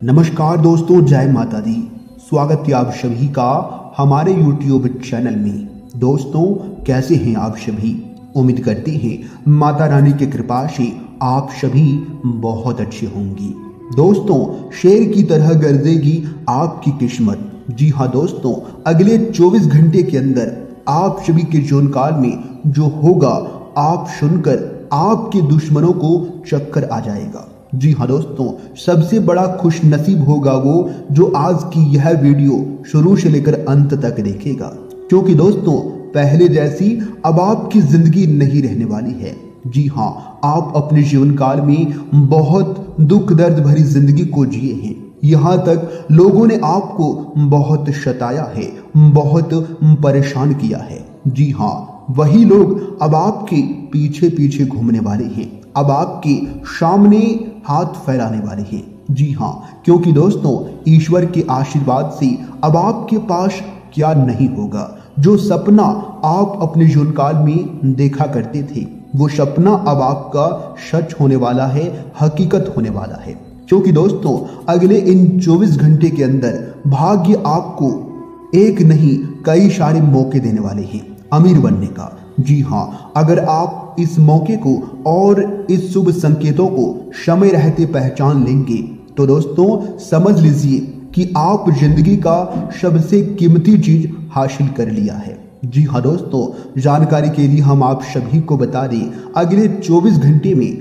नमस्कार दोस्तों, जय माता दी। स्वागत है आप सभी का हमारे YouTube चैनल में। दोस्तों, कैसे हैं आप सभी? उम्मीद करते हैं माता रानी की कृपा से आप सभी बहुत अच्छे होंगे। दोस्तों, शेर की तरह गरजेगी आपकी किस्मत। जी हाँ दोस्तों, अगले 24 घंटे के अंदर आप सभी के जीवन काल में जो होगा, आप सुनकर आपके दुश्मनों को चक्कर आ जाएगा। जी हाँ दोस्तों, सबसे बड़ा खुश नसीब होगा वो जो आज की यह वीडियो शुरू से लेकर अंत तक देखेगा, क्योंकि दोस्तों पहले जैसी अब आपकी जिंदगी नहीं रहने वाली है। जी हाँ, आप अपने जीवन काल में बहुत दुख दर्द भरी जिंदगी को जिए हैं। यहाँ तक लोगों ने आपको बहुत सताया है, बहुत परेशान किया है। जी हाँ, वही लोग अब आपके पीछे पीछे घूमने वाले हैं, अब आपके सामने हाथ फैलाने वाले हैं। जी हाँ, क्योंकि दोस्तों ईश्वर के आशीर्वाद से अब आपके पास क्या नहीं होगा। जो सपना आप अपने जीवन काल में देखा करते थे, वो सपना अब आपका सच होने वाला है, हकीकत होने वाला है। क्योंकि दोस्तों अगले इन 24 घंटे के अंदर भाग्य आपको एक नहीं कई सारे मौके देने वाले हैं अमीर बनने का। जी हाँ, अगर आप इस मौके को और इस शुभ संकेतों को समय रहते पहचान लेंगे तो दोस्तों समझ लीजिए कि आप जिंदगी का सबसे कीमती चीज हासिल कर लिया है। जी हाँ दोस्तों, जानकारी के लिए हम आप सभी को बता दें, अगले 24 घंटे में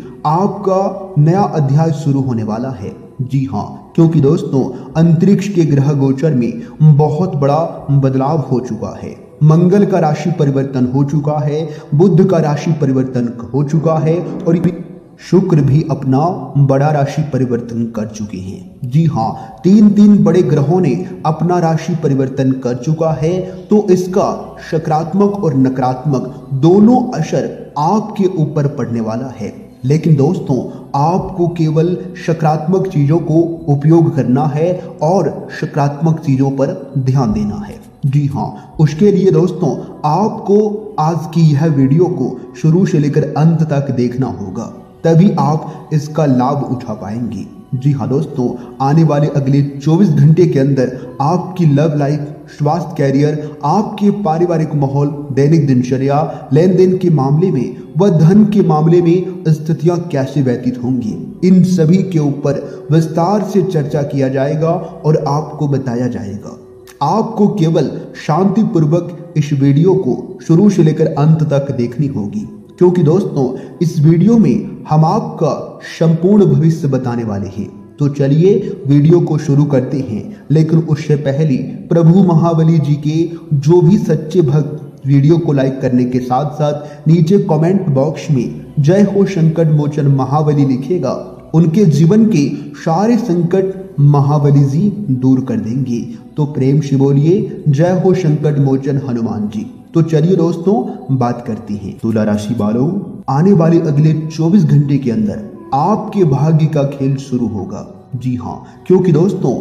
आपका नया अध्याय शुरू होने वाला है। जी हाँ, क्योंकि दोस्तों अंतरिक्ष के ग्रह गोचर में बहुत बड़ा बदलाव हो चुका है। मंगल का राशि परिवर्तन हो चुका है, बुध का राशि परिवर्तन हो चुका है और शुक्र भी अपना बड़ा राशि परिवर्तन कर चुके हैं। जी हाँ, तीन बड़े ग्रहों ने अपना राशि परिवर्तन कर चुका है। तो इसका सकारात्मक और नकारात्मक दोनों असर आपके ऊपर पड़ने वाला है। लेकिन दोस्तों आपको केवल सकारात्मक चीजों को उपयोग करना है और सकारात्मक चीजों पर ध्यान देना है। जी हाँ, उसके लिए दोस्तों आपको आज की यह वीडियो को शुरू से लेकर अंत तक देखना होगा, तभी आप इसका लाभ उठा पाएंगे। जी हाँ दोस्तों, आने वाले अगले 24 घंटे के अंदर आपकी लव लाइफ, स्वास्थ्य, कैरियर, आपके पारिवारिक माहौल, दैनिक दिनचर्या, लेन देन के मामले में व धन के मामले में स्थितियां कैसे व्यतीत होंगी, इन सभी के ऊपर विस्तार से चर्चा किया जाएगा और आपको बताया जाएगा। आपको केवल शांतिपूर्वक इस वीडियो को शुरू से लेकर अंत तक देखनी होगी, क्योंकि दोस्तों इस वीडियो में हम आपका संपूर्ण भविष्य बताने वाले हैं। तो चलिए वीडियो को शुरू करते हैं, लेकिन उससे पहले प्रभु महाबली जी के जो भी सच्चे भक्त वीडियो को लाइक करने के साथ साथ नीचे कमेंट बॉक्स में जय हो संकट मोचन महाबली लिखेगा, उनके जीवन के सारे संकट महाबली जी दूर कर देंगे। तो प्रेम से बोलिए जय हो संकट मोचन हनुमान जी। तो चलिए दोस्तों बात करते हैं तुला राशि वालों। आने वाले अगले 24 घंटे के अंदर आपके भाग्य का खेल शुरू होगा। जी हाँ, क्योंकि दोस्तों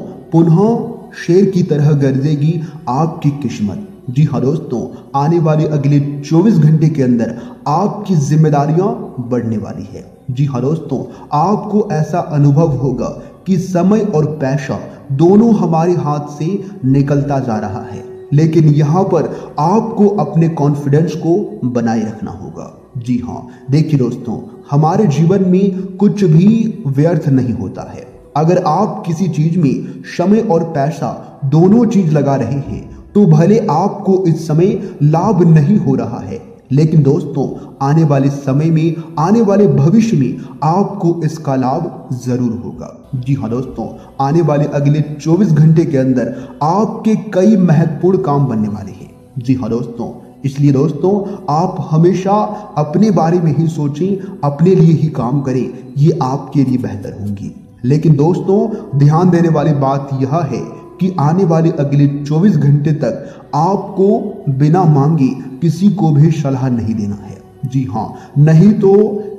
पुनः शेर की तरह गरजेगी आपकी किस्मत। जी हाँ दोस्तों, आने वाले अगले 24 घंटे के अंदर आपकी जिम्मेदारियां बढ़ने वाली है। जी हाँ दोस्तों, आपको ऐसा अनुभव होगा कि समय और पैसा दोनों हमारे हाथ से निकलता जा रहा है, लेकिन यहाँ पर आपको अपने कॉन्फिडेंस को बनाए रखना होगा। जी हाँ, देखिए दोस्तों, हमारे जीवन में कुछ भी व्यर्थ नहीं होता है। अगर आप किसी चीज में समय और पैसा दोनों चीज लगा रहे हैं तो भले आपको इस समय लाभ नहीं हो रहा है, लेकिन दोस्तों आने वाले समय में, आने वाले भविष्य में आपको इसका लाभ जरूर होगा। जी हाँ दोस्तों, आने वाले अगले 24 घंटे के अंदर आपके कई महत्वपूर्ण काम बनने वाले हैं। जी हाँ दोस्तों, इसलिए दोस्तों आप हमेशा अपने बारे में ही सोचें, अपने लिए ही काम करें, ये आपके लिए बेहतर होंगी। लेकिन दोस्तों ध्यान देने वाली बात यह है कि आने वाले अगले 24 घंटे तक आपको बिना मांगे किसी को भी सलाह नहीं देना है। जी हाँ, नहीं तो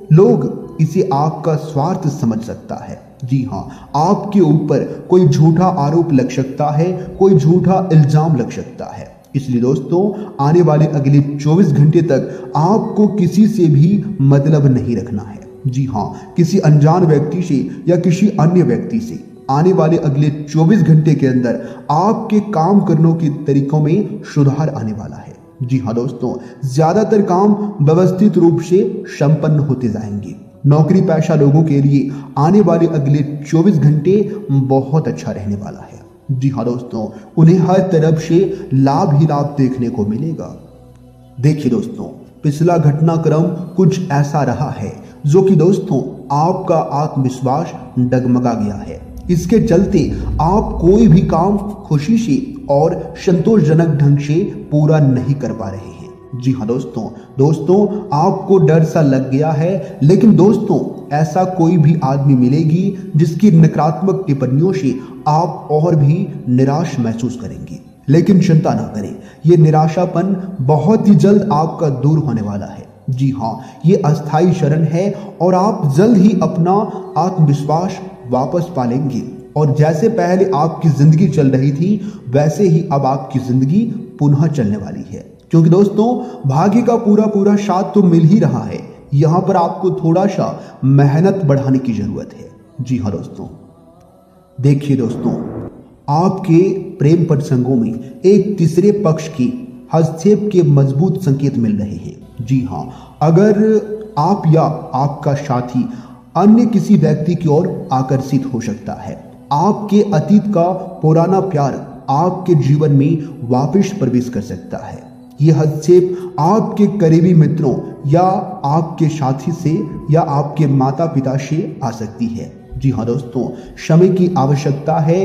लोग इसे आपका स्वार्थ समझ सकता है। जी हाँ, आपके ऊपर कोई झूठा आरोप लग सकता है, कोई झूठा इल्जाम लग सकता है। इसलिए दोस्तों आने वाले अगले 24 घंटे तक आपको किसी से भी मतलब नहीं रखना है। जी हाँ, किसी अनजान व्यक्ति से या किसी अन्य व्यक्ति से आने वाले अगले 24 घंटे के अंदर आपके काम करने के तरीकों में सुधार आने वाला है। जी हाँ दोस्तों, ज्यादातर काम व्यवस्थित रूप से संपन्न होते जाएंगे। नौकरी पेशा लोगों के लिए आने वाले अगले 24 घंटे बहुत अच्छा रहने वाला है। जी हाँ दोस्तों, उन्हें हर तरफ से लाभ ही लाभ देखने को मिलेगा। देखिए दोस्तों, पिछला घटनाक्रम कुछ ऐसा रहा है जो कि दोस्तों आपका आत्मविश्वास डगमगा गया है। इसके चलते आप कोई भी काम खुशी से और संतोषजनक ढंग से पूरा नहीं कर पा रहे हैं। जी हाँ दोस्तों आपको डर सा लग गया है, लेकिन दोस्तों ऐसा कोई भी आदमी मिलेगी जिसकी नकारात्मक टिप्पणियों से आप और भी निराश महसूस करेंगे। लेकिन चिंता ना करें, ये निराशापन बहुत ही जल्द आपका दूर होने वाला है। जी हाँ, ये अस्थायी क्षरण है और आप जल्द ही अपना आत्मविश्वास वापस पा लेंगे। और जैसे पहले आपकी जिंदगी चल रही थी वैसे ही अब आपकी जिंदगी पुनः चलने वाली है, क्योंकि दोस्तों भाग्य का पूरा साथ तो मिल ही रहा है। यहाँ पर आपको थोड़ा सा मेहनत बढ़ाने की जरूरत है। जी हाँ दोस्तों, देखिए दोस्तों, आपके प्रेम प्रसंगों में एक तीसरे पक्ष की हस्तक्षेप के मजबूत संकेत मिल रहे हैं। जी हाँ, अगर आप या आपका साथी अन्य किसी व्यक्ति की ओर आकर्षित हो सकता है। आपके अतीत का पुराना प्यार आपके जीवन में वापस प्रवेश कर सकता है। यह हस्तक्षेप आपके करीबी मित्रों या आपके साथी से या आपके माता पिता से आ सकती है। जी हाँ दोस्तों, समय की आवश्यकता है।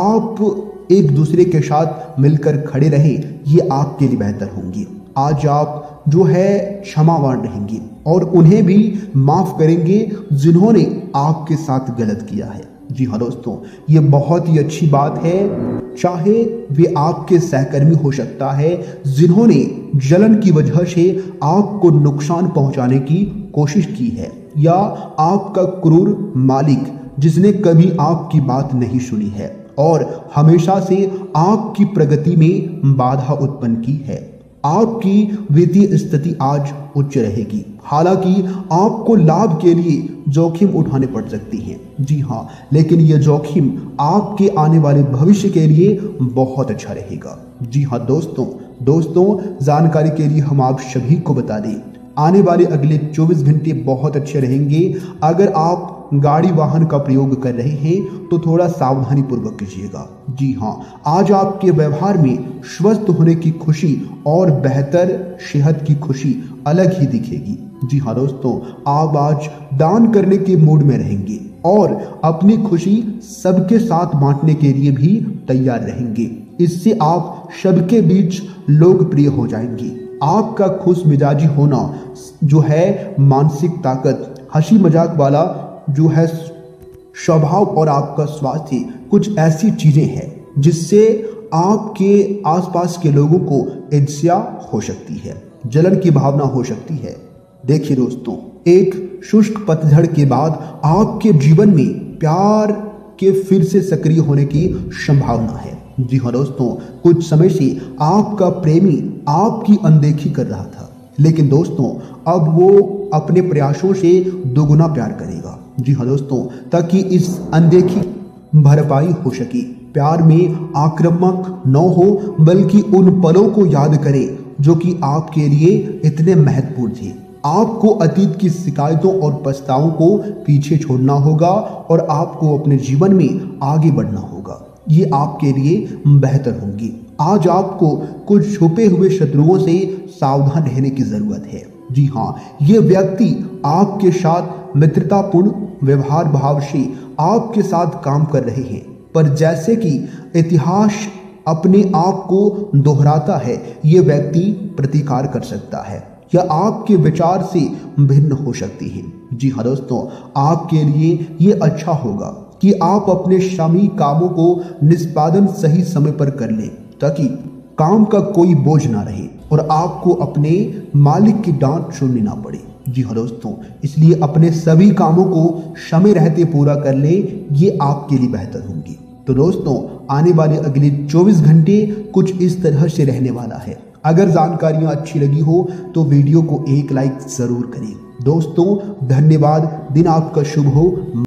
आप एक दूसरे के साथ मिलकर खड़े रहें, ये आपके लिए बेहतर होंगे। आज आप जो है क्षमावान रहेंगे और उन्हें भी माफ करेंगे जिन्होंने आपके साथ गलत किया है। जी हाँ दोस्तों, ये बहुत ही अच्छी बात है। चाहे वे आपके सहकर्मी हो सकता है जिन्होंने जलन की वजह से आपको नुकसान पहुंचाने की कोशिश की है, या आपका क्रूर मालिक जिसने कभी आपकी बात नहीं सुनी है और हमेशा से आपकी प्रगति में बाधा उत्पन्न की है। आपकी वित्तीय स्थिति आज उच्च रहेगी, हालांकि आपको लाभ के लिए जोखिम उठाने पड़ सकती हैं। जी हाँ, लेकिन यह जोखिम आपके आने वाले भविष्य के लिए बहुत अच्छा रहेगा। जी हाँ दोस्तों जानकारी के लिए हम आप सभी को बता दें, आने वाले अगले 24 घंटे बहुत अच्छे रहेंगे। अगर आप गाड़ी वाहन का प्रयोग कर रहे हैं तो थोड़ा सावधानी पूर्वक कीजिएगा। जी हाँ, आज आपके व्यवहार में स्वस्थ होने की खुशी और बेहतर सेहत की खुशी अलग ही दिखेगी। जी हाँ दोस्तों, आप आज दान करने के मूड में रहेंगे और अपनी खुशी सबके साथ बांटने के लिए भी तैयार रहेंगे। इससे आप सबके बीच लोकप्रिय हो जाएंगे। आपका खुश मिजाजी होना जो है, मानसिक ताकत, हंसी मजाक वाला जो है स्वभाव और आपका स्वास्थ्य, कुछ ऐसी चीजें हैं जिससे आपके आसपास के लोगों को ईर्ष्या हो सकती है, जलन की भावना हो सकती है। देखिए दोस्तों, एक शुष्क पतझड़ के बाद आपके जीवन में प्यार के फिर से सक्रिय होने की संभावना है। जी हाँ दोस्तों, कुछ समय से आपका प्रेमी आपकी अनदेखी कर रहा था, लेकिन दोस्तों अब वो अपने प्रयासों से दोगुना प्यार करेगा। जी हाँ दोस्तों, ताकि इस अनदेखी भरपाई हो सके। प्यार में आक्रामक न हो, बल्कि उन पलों को याद करें जो कि आपके लिए इतने महत्वपूर्ण थे। आपको अतीत की शिकायतों और पछतावों को पीछे छोड़ना होगा और आपको अपने जीवन में आगे बढ़ना होगा। ये आपके लिए बेहतर होंगे। आज आपको कुछ छुपे हुए शत्रुओं से सावधान रहने की जरूरत है। जी हाँ, ये व्यक्ति आपके साथ मित्रतापूर्ण व्यवहार भाव से आपके साथ काम कर रहे हैं, पर जैसे कि इतिहास अपने आप को दोहराता है, ये व्यक्ति प्रतिकार कर सकता है या आपके विचार से भिन्न हो सकती है। जी हाँ दोस्तों, आपके लिए ये अच्छा होगा कि आप अपने शामी कामों को निष्पादन सही समय पर कर लें, ताकि काम का कोई बोझ ना रहे और आपको अपने मालिक की डांट सुननी ना पड़े। जी हाँ दोस्तों, इसलिए अपने सभी कामों को समय रहते पूरा कर ले, ये आपके लिए बेहतर होंगे। तो दोस्तों, आने वाले अगले 24 घंटे कुछ इस तरह से रहने वाला है। अगर जानकारियां अच्छी लगी हो तो वीडियो को एक लाइक जरूर करें। दोस्तों धन्यवाद, दिन आपका शुभ हो।